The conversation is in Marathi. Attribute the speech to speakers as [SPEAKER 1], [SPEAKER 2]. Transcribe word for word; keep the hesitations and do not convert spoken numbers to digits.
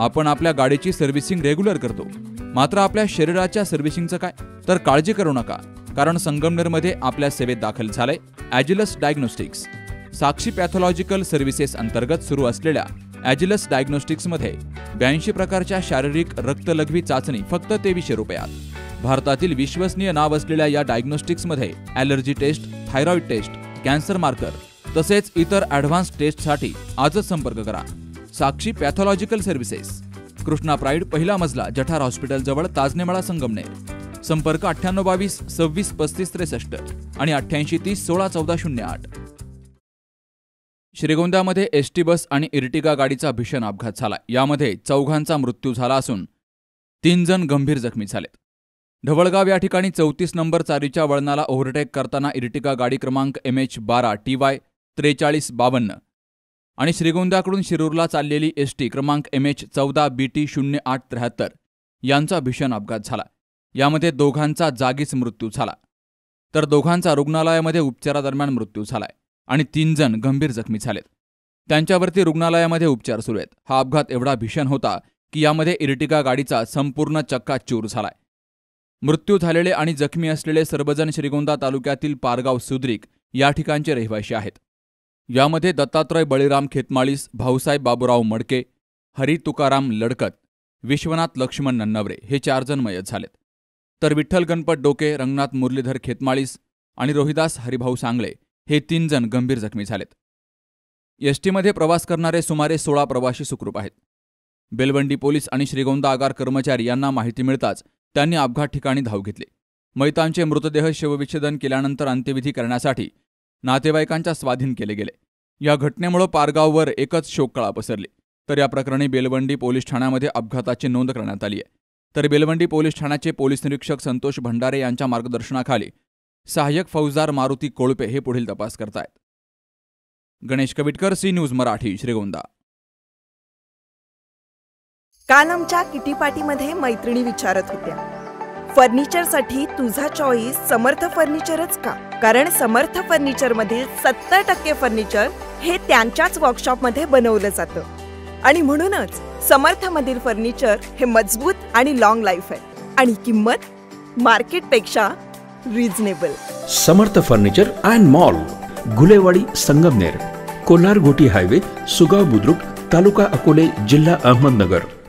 [SPEAKER 1] आपण आपल्या गाडीची सर्व्हिसिंग रेग्युलर करतो, मात्र आपल्या शरीराच्या सर्व्हिसिंगचं काय? तर काळजी करू नका, कारण संगमनेरमध्ये आपल्या सेवेत दाखल झालंय Agilus diagnostics. Sakshi pathological services अंतर्गत सुरू असलेल्या ॲजिलस डायग्नोस्टिक्समध्ये ब्याऐंशी प्रकारच्या शारीरिक रक्तलघवी चाचणी फक्त तेवीसशे रुपयात. भारतातील विश्वसनीय नाव असलेल्या या डायग्नोस्टिक्समध्ये allergy test, thyroid test, cancer marker तसेच इतर ॲडव्हान्स टेस्टसाठी आजच संपर्क करा. Sakshi pathological services, Krishna pride, पहिला मजला, जठार हॉस्पिटल जवळ, ताजनेमाळा, संगमनेर. संपर्क अठ्ठ्याण्णव बावीस सव्वीस पस्तीस त्रेसष्ट आणि अठ्ठ्याऐंशी तीस सोळा चौदा शून्य आठ. श्रीगोंद्यामध्ये एसटी बस आणि इर्टिगा गाडीचा भीषण अपघात झाला. यामध्ये चौघांचा मृत्यू झाला असून तीन जण गंभीर जखमी झालेत. ढवळगाव या ठिकाणी चौतीस नंबर चारीच्या वळणाला ओव्हरटेक करताना इर्टिगा गाडी क्रमांक एम एच बारा टी वाय त्रेचाळीस बावन्न आणि श्रीगोंद्याकडून शिरूरला चाललेली एस टी क्रमांक एम एच चौदा बी टी शून्य आठ त्र्याहत्तर यांचा भीषण अपघात झाला. यामध्ये दोघांचा जागीच मृत्यू झाला, तर दोघांचा रुग्णालयामध्ये उपचारादरम्यान मृत्यू झालाय आणि तीन जण गंभीर जखमी झालेत. त्यांच्यावरती रुग्णालयामध्ये उपचार सुरू आहेत. हा अपघात एवढा भीषण होता की यामध्ये इर्टिगा गाडीचा संपूर्ण चक्काचूर झालाय. मृत्यू झालेले आणि जखमी असलेले सर्वजण श्रीगोंदा तालुक्यातील पारगाव सुद्रिक या ठिकाणचे रहिवासी आहेत. यामध्ये दत्तात्रय बळीराम खेतमाळीस, भाऊसाहेब बाबूराव मडके, हरी तुकाराम लडकत, विश्वनाथ लक्ष्मण नन्नवरे हे चार जण मयत झालेत. तर विठ्ठल गणपत डोके, रंगनाथ मुरलीधर खेतमाळीस आणि रोहिदास हरिभाऊ सांगळे हे तीन जण गंभीर जखमी झालेत. एसटीमध्ये प्रवास करणारे सुमारे सोळा प्रवासी सुखरूप आहेत. बेलवंडी पोलीस आणि श्रीगोंदा आगार कर्मचारी यांना माहिती मिळताच त्यांनी अपघात ठिकाणी धाव घेतली. मयतांचे मृतदेह शवविच्छेदन केल्यानंतर अंत्यविधी करण्यासाठी नातेवाईकांच्या स्वाधीन केले गेले. या घटनेमुळे पारगाववर एकच शोककळा पसरली. तर या प्रकरणी बेलवंडी पोलीस ठाण्यामध्ये अपघाताची नोंद करण्यात आली आहे. तर बेलवंडी पोलीस ठाण्याचे पोलीस निरीक्षक संतोष भंडारे यांच्या मार्गदर्शनाखाली सहाय्यक फौजदार मारुती कोळपे हे पुढील तपास करतायत. Ganesh Kavitkar, C news Marathi, Shrigonda.
[SPEAKER 2] काल आमच्या किटी पार्टीमध्ये मैत्रिणी विचारत होत्या, फर्निचरसाठी तुझा चॉईस समर्थ फर्निचरच का? कारण समर्थ फर्निचर मधील सत्तर टक्के फर्निचर हे त्यांच्याच वर्कशॉपमध्ये बनवलं जातं आणि म्हणूनच समर्थ मधील फर्निचर हे मजबूत आणि लॉंग लाईफ आहे आणि किंमत मार्केटपेक्षा reasonable.
[SPEAKER 3] Samarth furniture and mall, Gulewadi, Sangamner, Kolhar Ghoti highway, Sugaon Budruk, taluka Akole, जिल्हा अहमदनगर.